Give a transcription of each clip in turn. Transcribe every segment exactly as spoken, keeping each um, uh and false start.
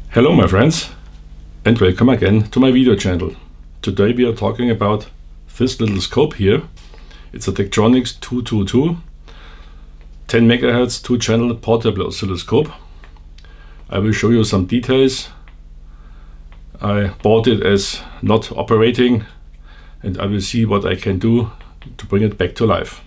Hello my friends, and welcome again to my video channel. Today we are talking about this little scope here. It's a Tektronix two two two ten megahertz two channel portable oscilloscope. I will show you some details. I bought it as not operating, and I will see what I can do to bring it back to life.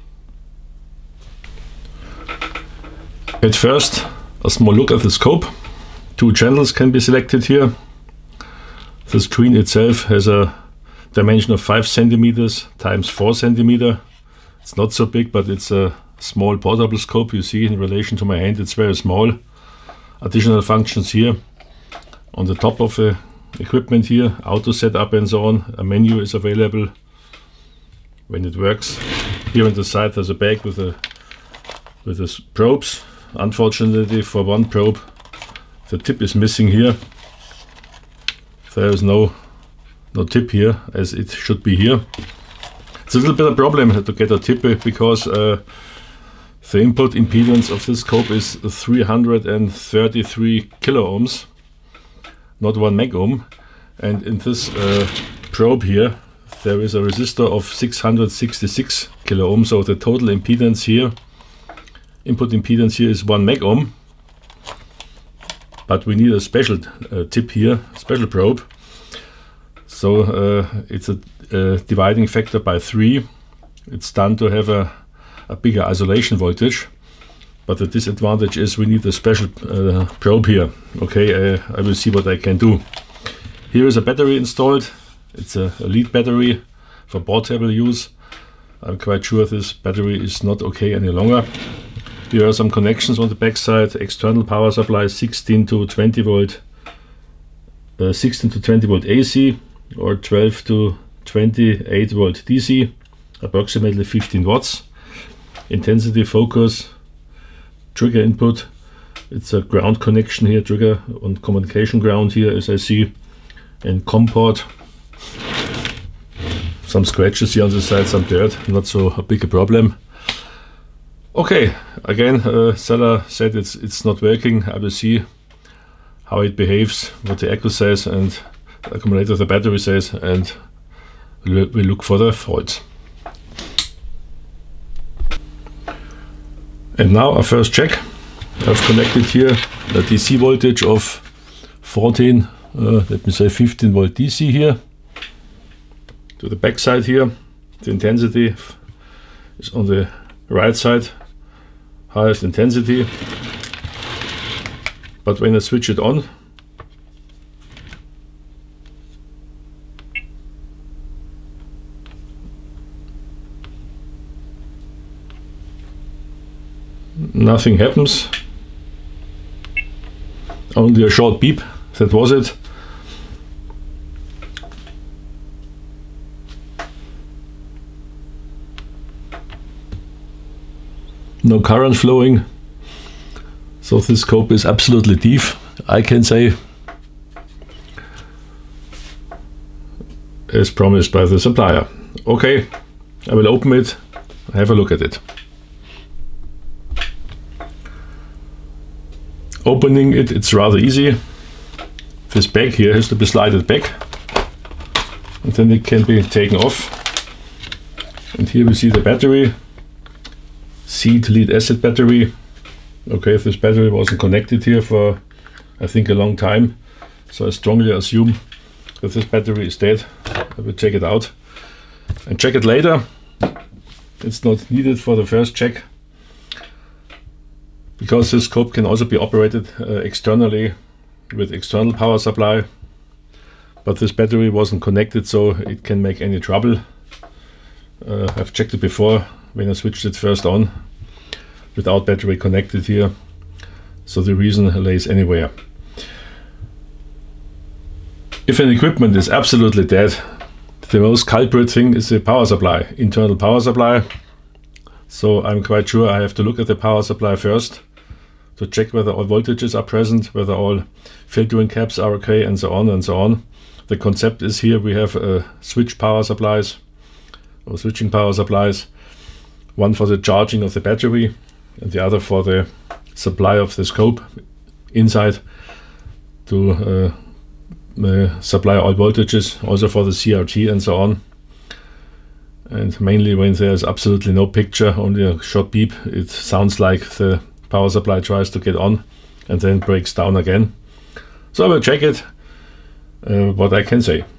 At first, a small look at the scope. Two channels can be selected here. The screen itself has a dimension of five centimeters times four centimeter. It's not so big, but it's a small portable scope. You see, in relation to my hand, it's very small. Additional functions here on the top of the equipment here, auto setup and so on. A menu is available when it works. Here on the side there's a bag with a with the probes. Unfortunately, for one probe the tip is missing here. There is no no tip here as it should be here. It's a little bit of a problem to get a tip because uh, the input impedance of this scope is three hundred thirty-three kilo ohms, not one meg ohm, and in this uh, probe here there is a resistor of six hundred sixty-six kilo ohms, so the total impedance here, input impedance here is one meg ohm. But we need a special uh, tip here, special probe. So uh, it's a, a dividing factor by three. It's done to have a, a bigger isolation voltage. But the disadvantage is we need a special uh, probe here. Okay, uh, I will see what I can do. Here is a battery installed. It's a, a lead battery for portable use. I'm quite sure this battery is not okay any longer. Here are some connections on the back side. External power supply sixteen to twenty volt, uh, sixteen to twenty volt A C or twelve to twenty-eight volt D C, approximately fifteen watts. Intensity focus, trigger input. It's a ground connection here, trigger and communication ground here as I see, and COM port. Some scratches here on the side, some dirt, not so a big a problem. Okay, again, uh, seller said it's it's not working. I will see how it behaves, what the echo says and the accumulator of the battery says, and we'll, we'll look for the faults. And now a first check. I've connected here a D C voltage of fourteen, uh, let me say fifteen volt D C here to the back side here. The intensity is on the right side, highest intensity, but when I switch it on, nothing happens, only a short beep, that was it. No current flowing, so this scope is absolutely deaf, I can say, as promised by the supplier. Okay, I will open it, have a look at it. Opening it, it's rather easy. This bag here has to be slided back, and then it can be taken off. And here we see the battery. Seed lead acid battery. Okay, this battery wasn't connected here for I think a long time, so I strongly assume that this battery is dead. I will check it out and check it later. It's not needed for the first check because this scope can also be operated uh, externally with external power supply, but this battery wasn't connected, so it can make any trouble. uh, I've checked it before when I switched it first on without battery connected here, so the reason lays anywhere. If an equipment is absolutely dead, the most culprit thing is the power supply, internal power supply. So I'm quite sure I have to look at the power supply first to check whether all voltages are present, whether all filtering caps are okay, and so on and so on. The concept is here we have uh, switch power supplies or switching power supplies, one for the charging of the battery and the other for the supply of the scope inside to uh, uh, supply all voltages, also for the C R T and so on. And mainly when there's absolutely no picture, only a short beep, it sounds like the power supply tries to get on and then breaks down again. So I will check it, uh, what I can say.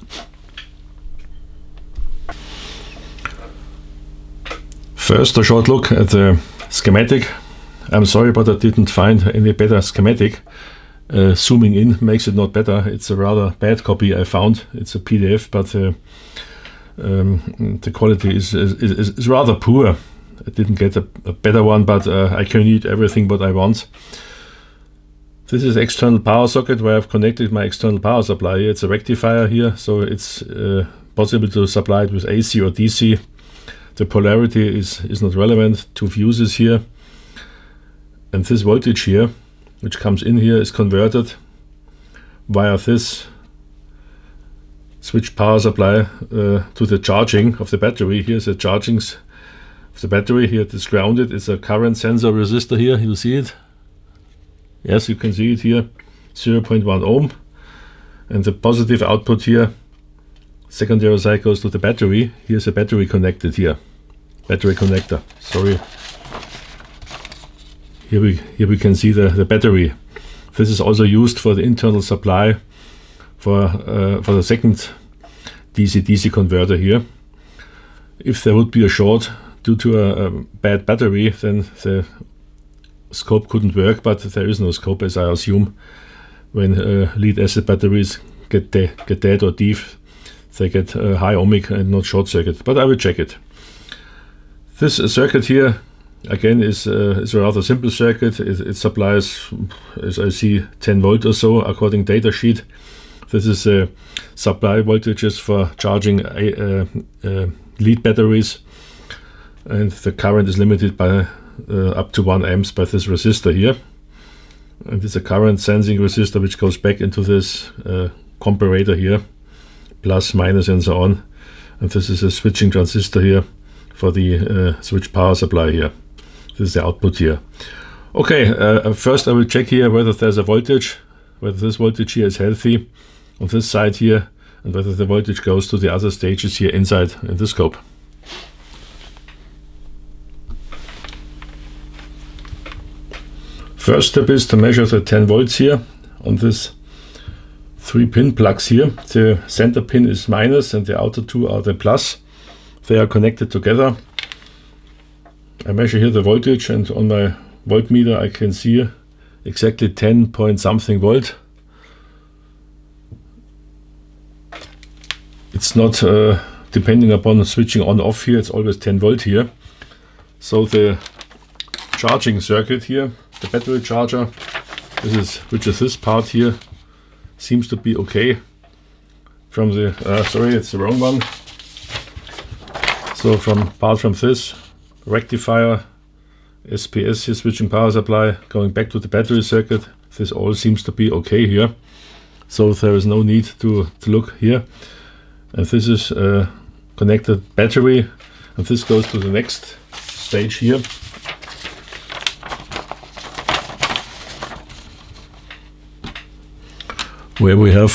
First, a short look at the schematic. I'm sorry, but I didn't find any better schematic. Uh, zooming in makes it not better. It's a rather bad copy I found. It's a P D F, but uh, um, the quality is, is, is, is rather poor. I didn't get a, a better one, but uh, I can read everything what I want. This is external power socket where I've connected my external power supply. It's a rectifier here, so it's uh, possible to supply it with A C or D C. The polarity is, is not relevant. Two fuses here. And this voltage here, which comes in here, is converted via this switch power supply uh, to the charging of the battery. Here's the chargings of the battery. Here it is grounded. It's a current sensor resistor here. You see it? Yes, you can see it here. zero point one ohm. And the positive output here, secondary side, goes to the battery. Here's a battery connected here. Battery connector. Sorry. Here we here we can see the, the battery. This is also used for the internal supply for uh, for the second D C D C converter here. If there would be a short due to a, a bad battery, then the scope couldn't work, but there is no scope, as I assume. When uh, lead acid batteries get, de get dead or deaf, they get uh, high ohmic and not short circuit, but I will check it. This circuit here again is, uh, is a rather simple circuit. It, it supplies, as I see, ten volt or so according data sheet. This is uh, supply voltages for charging a, uh, uh, lead batteries, and the current is limited by uh, up to one amps by this resistor here. And it's a current sensing resistor which goes back into this uh, comparator here, plus, minus, and so on. And this is a switching transistor here for the uh, switch power supply here. This is the output here. Okay, uh, first I will check here whether there's a voltage, whether this voltage here is healthy on this side here, and whether the voltage goes to the other stages here inside in the scope. First step is to measure the ten volts here on this three pin plugs here. The center pin is minus and the outer two are the plus. They are connected together. I measure here the voltage, and on my voltmeter I can see exactly ten point something volt. It's not uh, depending upon switching on off here, it's always ten volt here. So the charging circuit here, the battery charger, this is which is this part here, seems to be okay. From the uh, sorry, it's the wrong one. So from apart from this rectifier, S P S here, switching power supply, going back to the battery circuit, this all seems to be okay here. So there is no need to, to look here. And this is a connected battery, and this goes to the next stage here. Where we have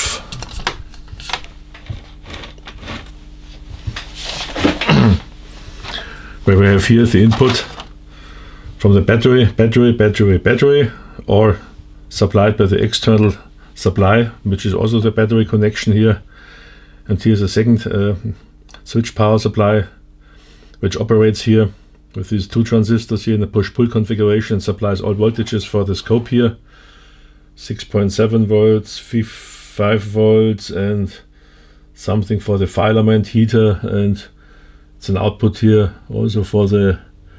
where we have here the input from the battery, battery, battery, battery, or supplied by the external supply, which is also the battery connection here. And here's a second uh, switch power supply, which operates here with these two transistors here in the push-pull configuration, and supplies all voltages for the scope here. six point seven volts, five volts, and something for the filament heater, and it's an output here also for the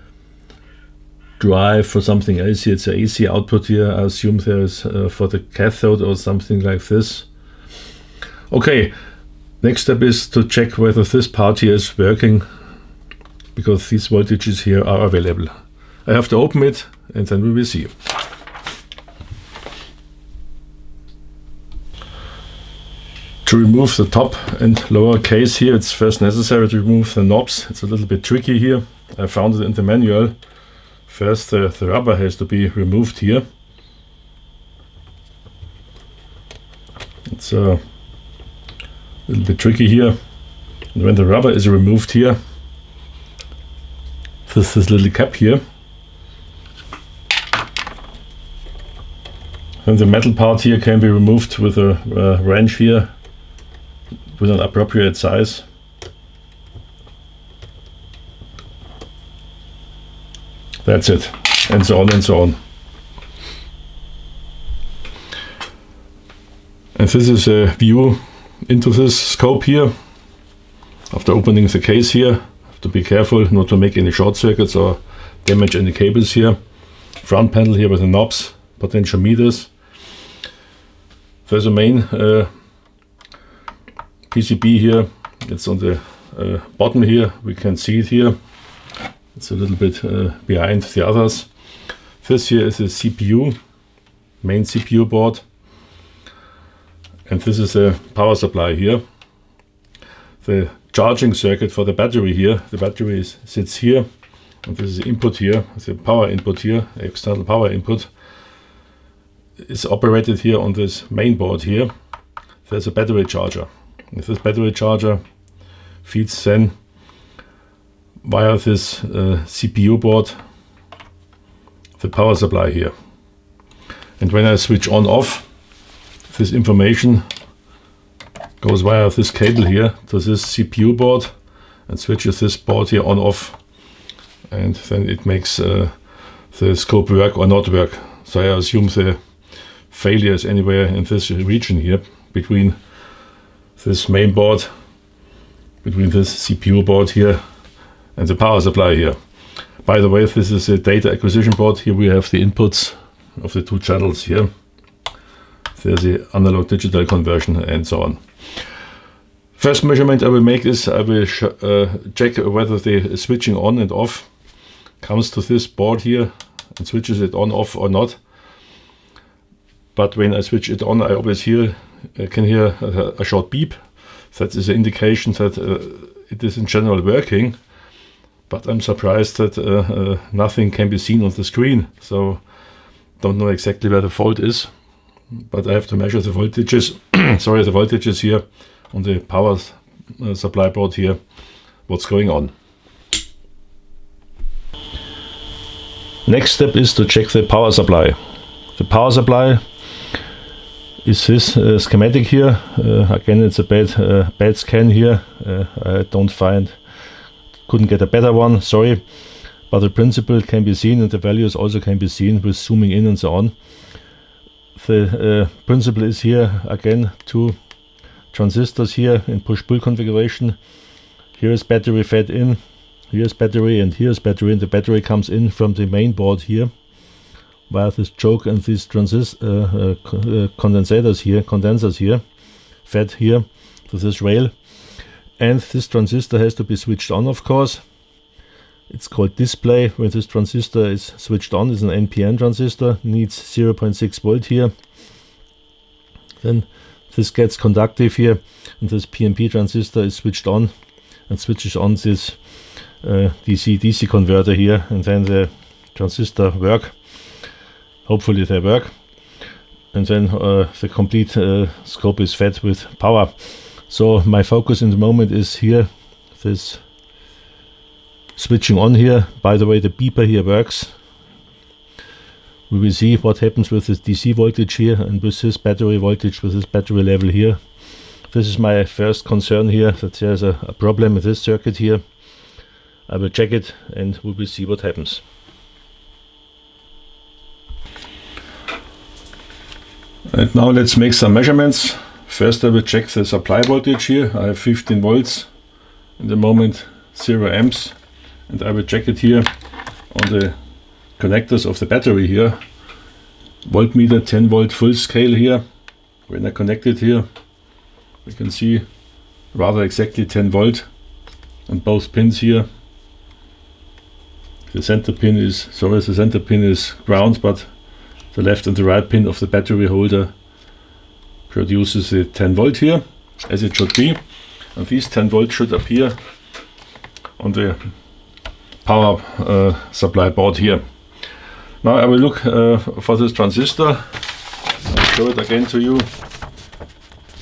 drive for something else here. It's an A C output here. I assume there's uh, for the cathode or something like this. Okay, next step is to check whether this part here is working, because these voltages here are available. I have to open it and then we will see. To remove the top and lower case here, it's first necessary to remove the knobs. It's a little bit tricky here. I found it in the manual. First the, the rubber has to be removed here. It's a little bit tricky here. And when the rubber is removed here, this this little cap here, then the metal part here can be removed with a uh, wrench here with an appropriate size. That's it, and so on and so on. And this is a view into this scope here. After opening the case here, have to be careful not to make any short circuits or damage any cables here. Front panel here with the knobs, potentiometers. There's a main uh, P C B here. It's on the uh, bottom here. We can see it here. It's a little bit uh, behind the others. This here is a C P U, main C P U board. And this is a power supply here. The charging circuit for the battery here. The battery is, sits here. And this is the input here, the power input here, external power input. Is operated here on this main board here. There's a battery charger. And this battery charger feeds then via this uh, C P U board the power supply here. And when I switch on off, this information goes via this cable here to this C P U board and switches this board here on off, and then it makes uh, the scope work or not work. So I assume the failure is anywhere in this region here between this main board, between this C P U board here and the power supply here. By the way, this is a data acquisition board. Here we have the inputs of the two channels here. There's the analog digital conversion and so on. First measurement I will make is I will uh, check whether the switching on and off comes to this board here and switches it on, off or not. But when I switch it on, I always hear, I can hear a, a short beep. That is an indication that uh, it is in general working. But I'm surprised that uh, uh, nothing can be seen on the screen. So don't know exactly where the fault is. But I have to measure the voltages, sorry, the voltages here on the power uh, supply board here, what's going on. Next step is to check the power supply. The power supply is this uh, schematic here. Uh, again, it's a bad, uh, bad scan here. Uh, I don't find, couldn't get a better one, sorry. But the principle can be seen and the values also can be seen with zooming in and so on. The uh, principle is here again two transistors here in push-pull configuration. Here is battery fed in, here is battery, and here is battery, and the battery comes in from the main board here via this choke and these transist uh, uh, uh, condensators here, condensers here, fed here to this rail. And this transistor has to be switched on, of course. It's called display. When this transistor is switched on, it's an N P N transistor, needs zero point six volt here. Then this gets conductive here, and this P N P transistor is switched on and switches on this uh, D C D C converter here, and then the transistor work. Hopefully they work. And then uh, the complete uh, scope is fed with power. So my focus in the moment is here, this switching on here. By the way, the beeper here works. We will see what happens with this D C voltage here and with this battery voltage, with this battery level here. This is my first concern here, that there's a, a problem with this circuit here. I will check it and we will see what happens. And now let's make some measurements. First I will check the supply voltage here. I have fifteen volts, in the moment zero amps. And I will check it here on the connectors of the battery here. Voltmeter ten volt full scale here. When I connect it here, we can see rather exactly ten volt on both pins here. The center pin is, sorry, the center pin is ground, but the left and the right pin of the battery holder produces the ten volt here, as it should be. And these ten volt should appear on the power uh, supply board here. Now I will look uh, for this transistor. I'll show it again to you.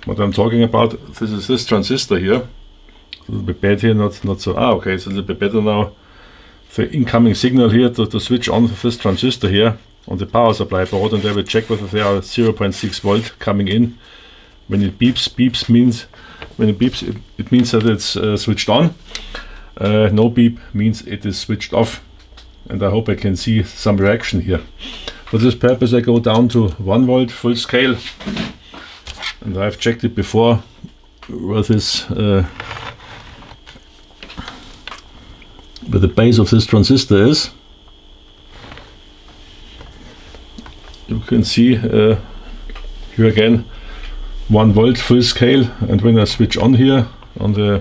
what I'm talking about, this is this transistor here. It's a little bit bad here, not, not so, ah okay, it's a little bit better now. The incoming signal here to, to switch on this transistor here on the power supply board, and I will check whether there are zero point six volt coming in. When it beeps, beeps means, when it beeps it, it means that it's uh, switched on. Uh, no beep means it is switched off, and I hope I can see some reaction here. For this purpose I go down to one volt full scale, and I've checked it before where this uh, where the base of this transistor is. You can see uh, here again one volt full scale, and when I switch on here on the,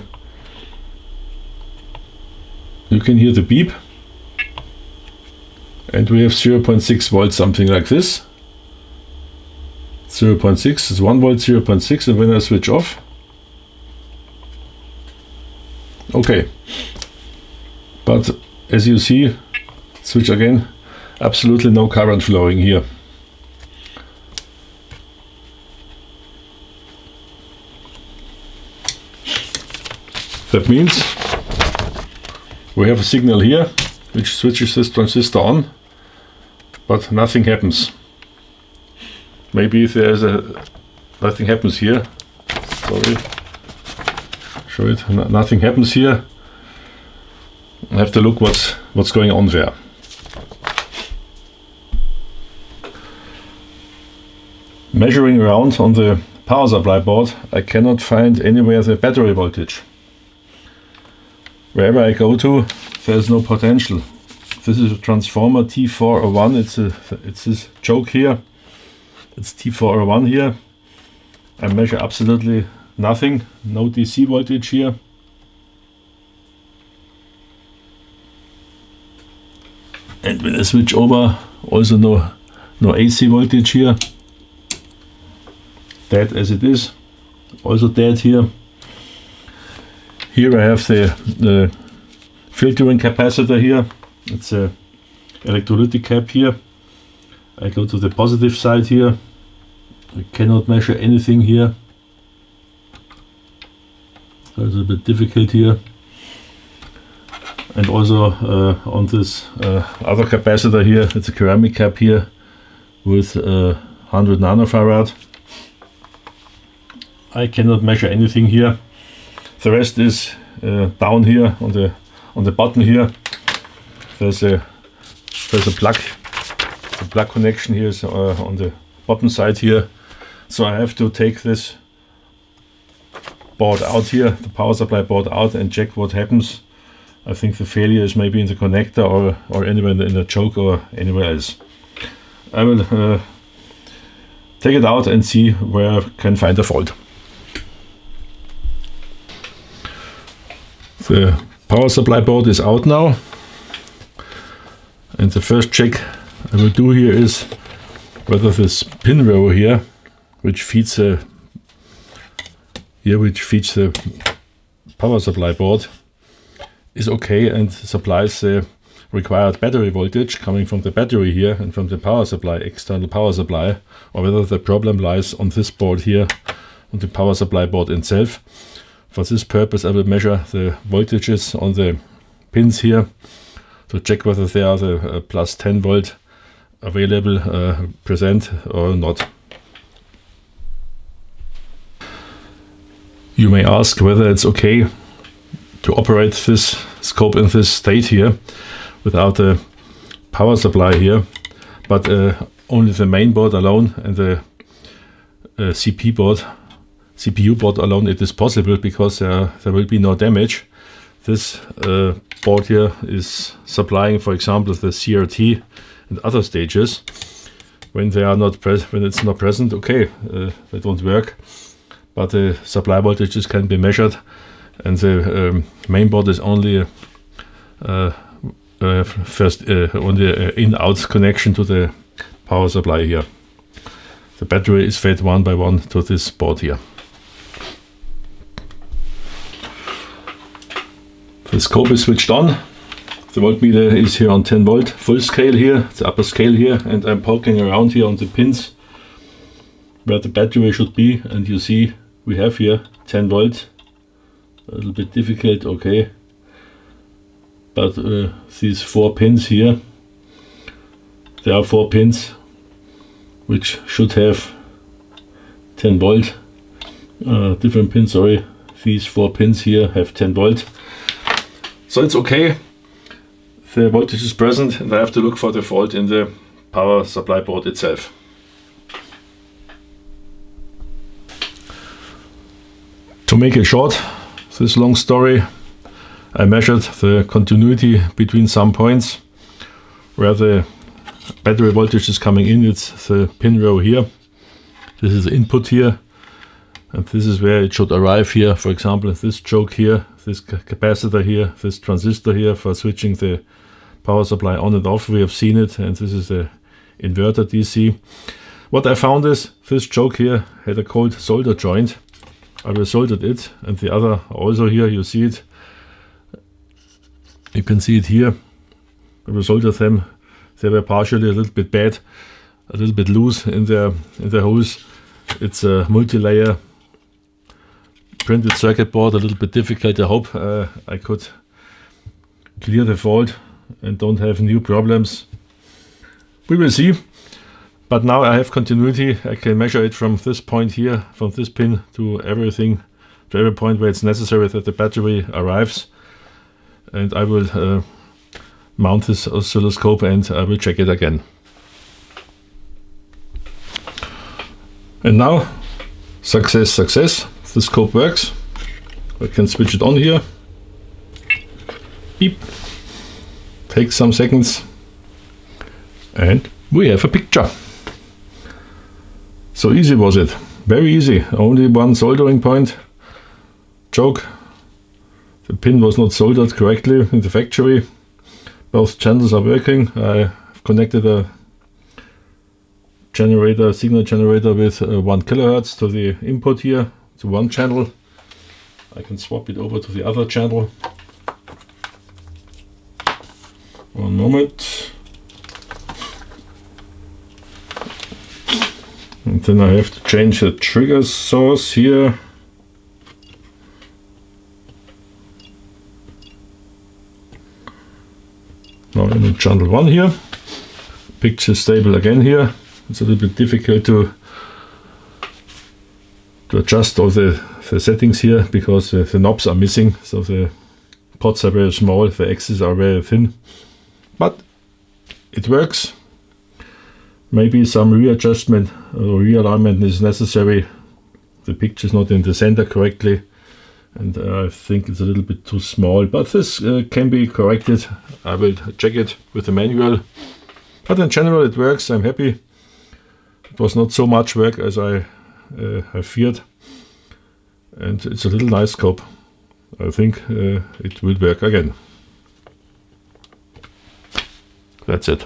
you can hear the beep, and we have zero point six volts, something like this. zero point six is one volt, zero point six, and when I switch off, okay, but as you see, switch again, absolutely no current flowing here. That means we have a signal here which switches this transistor on, but nothing happens. Maybe if there's a nothing happens here. Sorry, show it. No, nothing happens here. I have to look what's what's going on there. Measuring around on the power supply board, I cannot find anywhere the battery voltage. Wherever I go to, there's no potential. This is a transformer T four oh one. It's a it's this choke here. It's T four oh one here. I measure absolutely nothing. No D C voltage here. And when I switch over, also no no A C voltage here. Dead as it is. Also dead here. Here I have the, the filtering capacitor here. It's a electrolytic cap here. I go to the positive side here. I cannot measure anything here. So it's a bit difficult here. And also uh, on this uh, other capacitor here, it's a ceramic cap here with uh, one hundred nanofarad. I cannot measure anything here. The rest is uh, down here on the on the bottom here. There's a there's a plug. The plug connection here is uh, on the bottom side here. So I have to take this board out here, the power supply board out, and check what happens. I think the failure is maybe in the connector or or anywhere in the, in the choke or anywhere else. I will uh, take it out and see where I can find a fault. The power supply board is out now, and the first check I will do here is whether this pin row here, which feeds the here which feeds the power supply board, is okay and supplies the required battery voltage coming from the battery here and from the power supply, external power supply, or whether the problem lies on this board here, on the power supply board itself. For this purpose I will measure the voltages on the pins here to check whether they are the uh, plus ten volt available uh, present or not. You may ask whether it's okay to operate this scope in this state here without a power supply here, but uh, only the main board alone and the uh, C P board C P U board alone it is possible, because uh, there will be no damage. This uh, board here is supplying, for example, the C R T and other stages. When they are not present, when it's not present, okay, uh, they don't work. But the supply voltages can be measured, and the um, main board is only uh, uh, first uh, only uh, in-out connection to the power supply here. The battery is fed one by one to this board here. The scope is switched on. The voltmeter is here on ten volt, full scale here, the upper scale here, and I'm poking around here on the pins where the battery should be, and you see we have here ten volt, a little bit difficult, okay, but uh, these four pins here, there are four pins which should have ten volt, uh, different pins, sorry, these four pins here have ten volt, so it's okay, the voltage is present, and I have to look for the fault in the power supply board itself. To make it short, this long story, I measured the continuity between some points where the battery voltage is coming in. It's the pin row here. This is the input here, and this is where it should arrive here. For example, this choke here, this capacitor here, this transistor here for switching the power supply on and off. We have seen it, and this is the inverter D C. What I found is this choke here had a cold solder joint. I resoldered it, and the other also here, you see it. You can see it here. I resoldered them. They were partially a little bit bad, a little bit loose in their in their holes. It's a multi-layer printed circuit board, a little bit difficult. I hope uh, I could clear the fault and don't have new problems. We will see. But now I have continuity. I can measure it from this point here, from this pin to everything, to every point where it's necessary that the battery arrives. And I will uh, mount this oscilloscope and I will check it again. And now, success, success. The scope works. I can switch it on here. Beep. Takes some seconds. And we have a picture. So easy was it, very easy, only one soldering point, choke, the pin was not soldered correctly in the factory, both channels are working. I connected a generator, signal generator with uh, one kilohertz to the input here, to one channel. I can swap it over to the other channel. One moment. And then I have to change the trigger source here. Now I'm in channel one here. Picture stable again here. It's a little bit difficult to to adjust all the, the settings here because the, the knobs are missing, so the pots are very small, the axes are very thin. But it works. Maybe some readjustment or realignment is necessary. The picture is not in the center correctly, and uh, I think it's a little bit too small, but this uh, can be corrected. I will check it with the manual. But in general it works, I'm happy. It was not so much work as I, uh, I feared, and it's a little nice scope. I think uh, it will work again. That's it.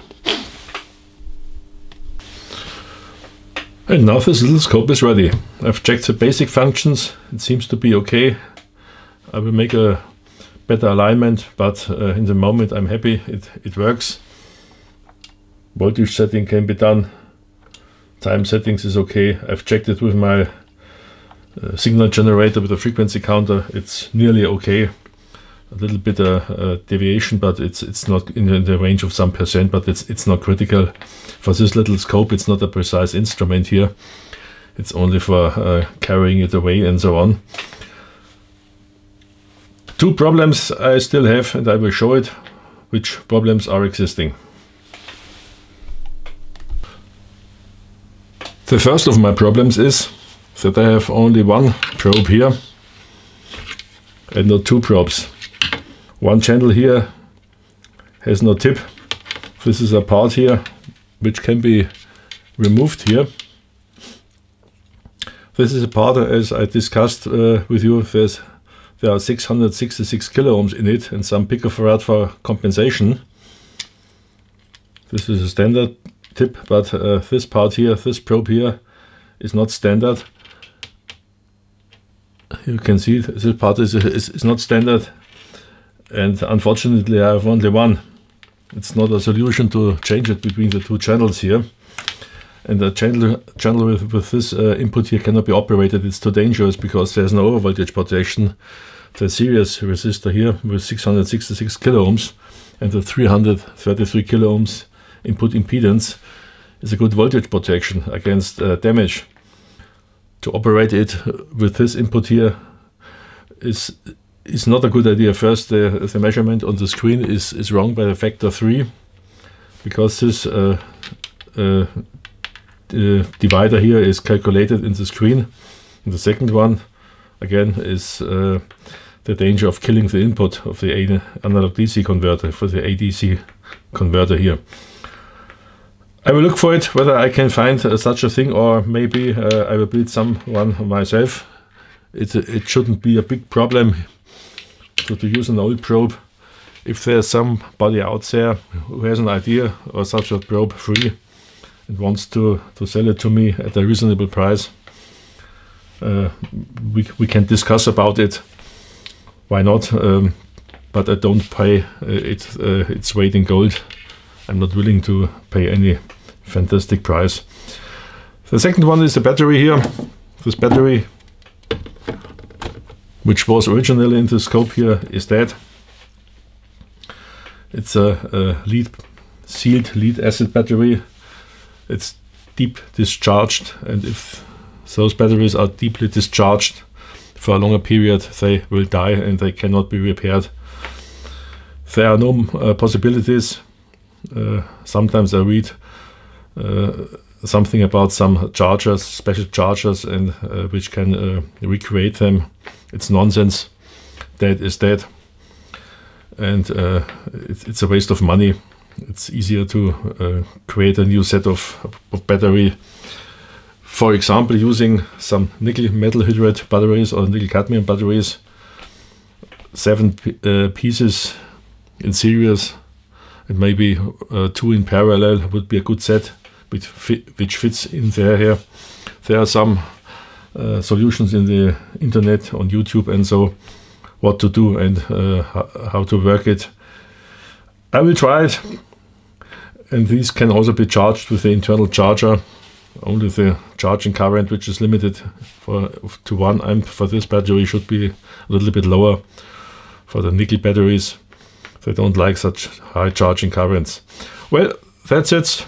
And now this little scope is ready. I've checked the basic functions, it seems to be okay. I will make a better alignment, but uh, in the moment I'm happy, it, it works. Voltage setting can be done, time settings is okay. I've checked it with my uh, signal generator with a frequency counter, it's nearly okay. A little bit of uh, uh, deviation, but it's it's not in the, the range of some percent, but it's it's not critical. For this little scope, it's not a precise instrument here. It's only for uh, carrying it away and so on. Two problems I still have, and I will show it, which problems are existing. The first of my problems is that I have only one probe here and not two probes. One channel here has no tip. This is a part here which can be removed here. This is a part, as I discussed uh, with you, there's, there are six hundred sixty-six kilo ohms in it and some picofarad for compensation. This is a standard tip, but uh, this part here, this probe here, is not standard. You can see this part is, is, is not standard. And unfortunately I have only one. It's not a solution to change it between the two channels here. And the channel, channel with, with this uh, input here cannot be operated. It's too dangerous because there's no overvoltage protection. The series resistor here with six hundred sixty-six kilo ohms and the three hundred thirty-three kilo ohms input impedance is a good voltage protection against uh, damage. To operate it with this input here is is not a good idea. First, the, the measurement on the screen is, is wrong by a factor three, because this uh, uh, the divider here is calculated in the screen. And the second one, again, is uh, the danger of killing the input of the analog D C converter, for the A D C converter here. I will look for it, whether I can find uh, such a thing, or maybe uh, I will build someone myself. It, it shouldn't be a big problem to, to use an old probe. If there's somebody out there who has an idea or such a probe free and wants to, to sell it to me at a reasonable price, uh, we, we can discuss about it. Why not? Um, but I don't pay uh, it, uh, its weight in gold. I'm not willing to pay any fantastic price. The second one is the battery here. This battery, which was originally in the scope here, is dead. It's a, a lead sealed lead acid battery. It's deep discharged, and if those batteries are deeply discharged for a longer period, they will die and they cannot be repaired. There are no uh, possibilities. Uh, sometimes I read uh, something about some chargers, special chargers, and uh, which can uh, recreate them. It's nonsense. Dead is dead, and uh, it, it's a waste of money. It's easier to uh, create a new set of, of battery. For example, using some nickel metal hydride batteries or nickel cadmium batteries, seven uh, pieces in series, and maybe uh, two in parallel would be a good set, which, fit, which fits in there here. There are some uh, solutions in the internet, on YouTube and so, what to do and uh, how to work it. I will try it, and these can also be charged with the internal charger. Only the charging current, which is limited for to one amp for this battery, should be a little bit lower. For the nickel batteries, they don't like such high charging currents. Well, that's it.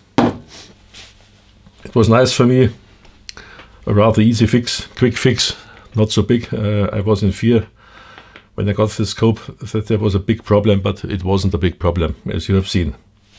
It was nice for me. A rather easy fix, quick fix, not so big. Uh, I was in fear when I got this scope that there was a big problem, but it wasn't a big problem, as you have seen.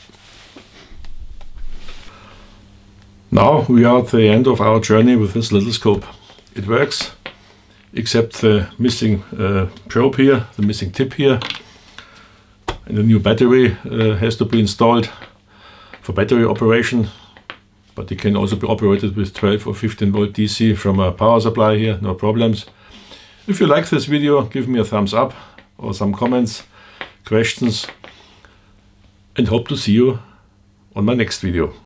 Now we are at the end of our journey with this little scope. It works, except the missing uh, probe here, the missing tip here. And a new battery uh, has to be installed for battery operation, but it can also be operated with twelve or fifteen volt D C from a power supply here, no problems. If you like this video, give me a thumbs up or some comments, questions, and hope to see you on my next video.